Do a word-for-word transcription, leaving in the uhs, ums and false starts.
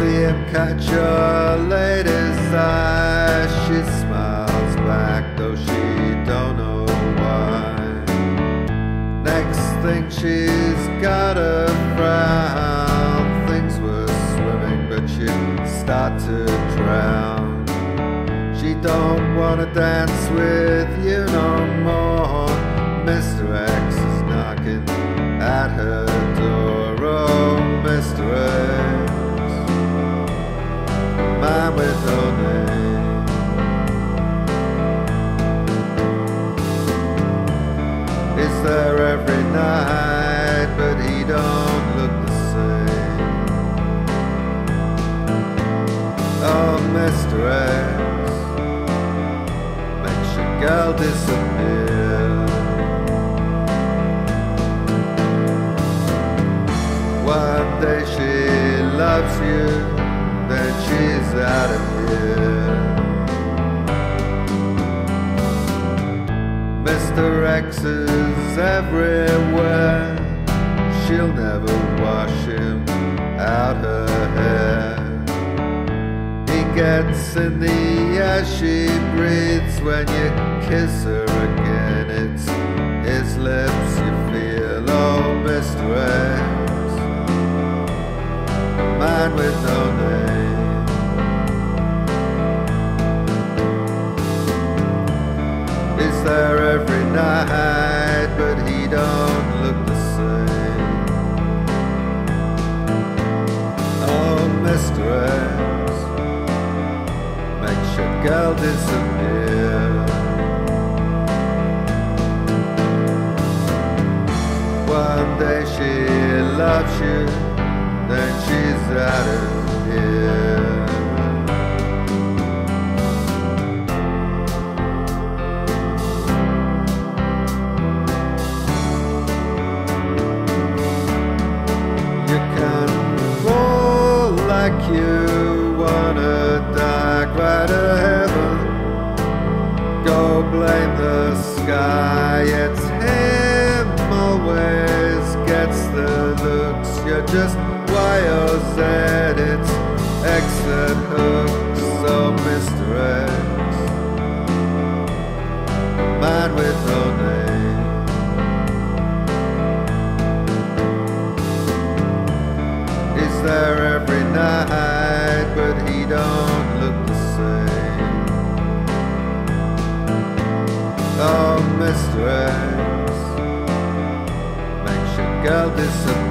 see him catch your latest eye. She smiles back, though she don't know why. Next thing she's got a frown. Things were swimming, but you start to drown. She don't wanna dance with you no more. Mister X is knocking at her door. Oh, Mister X, man with no name. Is there every night, but he don't look the same. Oh, Mister X makes your girl disappear. One day she loves you, then she's out of here. Mister X is everywhere. She'll never wash him out her hair. He gets in the air she breathes. When you kiss her again, it's his lips you feel. Oh, Mister X, man with no name. Is there every night, but he don't look the same. Oh, Mister X makes your girl disappear. One day she loves you, then she's out of here. You can fall like you wanna die, cry to heaven, go blame the sky. It's him always gets the looks. You're just Y O Z, it's X that hooks. Oh, Mister X, man with no name. He's there every night, but he don't look the same. Oh, Mister X makes your girl disappear.